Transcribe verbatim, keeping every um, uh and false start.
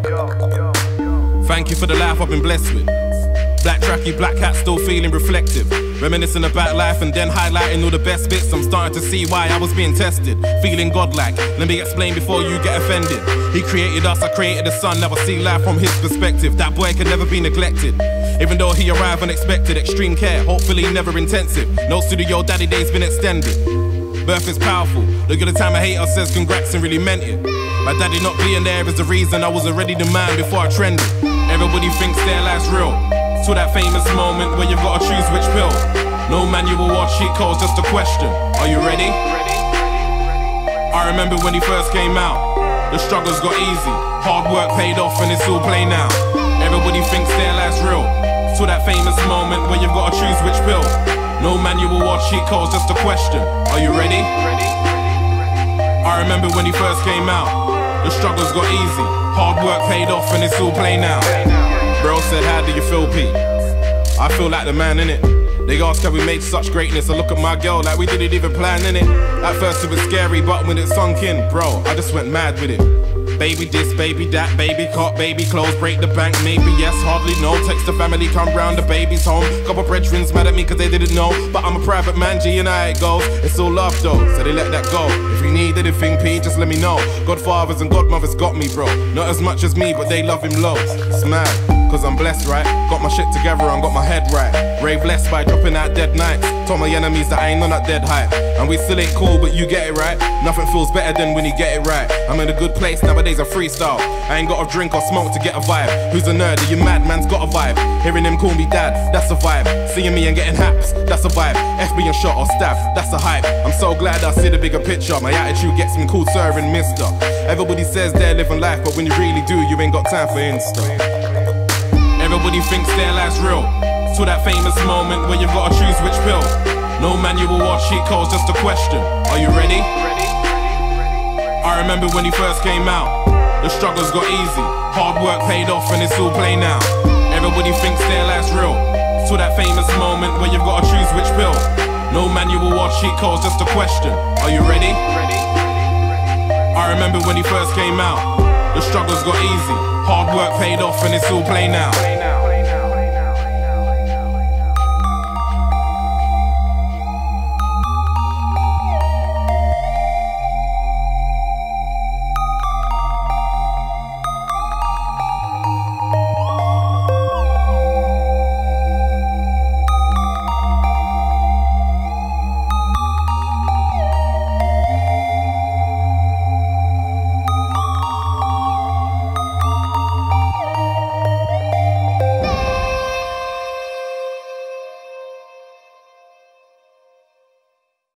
Thank you for the life I've been blessed with. Black tracky, black hat, still feeling reflective. Reminiscing about life and then highlighting all the best bits. I'm starting to see why I was being tested. Feeling godlike, let me explain before you get offended. He created us, I created the sun. Now I see life from his perspective. That boy can never be neglected. Even though he arrived unexpected, extreme care, hopefully never intensive. No studio, daddy days been extended. Birth is powerful. Look at the time a hater says congrats and really meant it. My daddy not being there is the reason I was already the man before I trended. Everybody thinks their life's real. To that famous moment where you've got to choose which pill. No manual or cheat codes, just a question. Are you ready? I remember when he first came out. The struggles got easy. Hard work paid off and it's all play now. Everybody thinks their life's real. To that famous moment where you've got to choose which pill. No manual or cheat codes, just a question. Are you ready? I remember when he first came out. The struggles got easy. Hard work paid off and it's all play now. Bro said, how do you feel, Pete? I feel like the man, innit? They ask how we made such greatness. I look at my girl like we didn't even plan, innit? At first it was scary, but when it sunk in, bro, I just went mad with it. Baby this, baby that, baby caught, baby clothes, break the bank, maybe yes, hardly no. Text the family, come round, the baby's home. Couple brethrens mad at me cause they didn't know, but I'm a private man, G and I it goes. It's all love though, so they let that go. If you need anything, P, just let me know. Godfathers and godmothers got me, bro. Not as much as me, but they love him loads. It's mad, cause I'm blessed, right? Got my shit together and got my head right. Ray blessed by dropping out dead nights. Told my enemies that I ain't on that dead hype. And we still ain't cool, but you get it right. Nothing feels better than when you get it right. I'm in a good place, nowadays I freestyle. I ain't got a drink or smoke to get a vibe. Who's a nerd? Are you mad? Man's got a vibe. Hearing him call me dad, that's a vibe. Seeing me and getting haps, that's a vibe. F being shot or stabbed, that's a hype. I'm so glad I see the bigger picture. My attitude gets me called sir and mister. Everybody says they're living life, but when you really do, you ain't got time for Insta. Everybody thinks their life's real. To that famous moment where you've got to choose which pill. No manual or cheat codes, just a question. Are you ready? I remember when he first came out. The struggles got easy. Hard work paid off and it's all play now. Everybody thinks their life's real. To that famous moment where you've got to choose which pill. No manual or cheat codes, just a question. Are you ready? I remember when he first came out. The struggles got easy. Hard work paid off and it's all play now.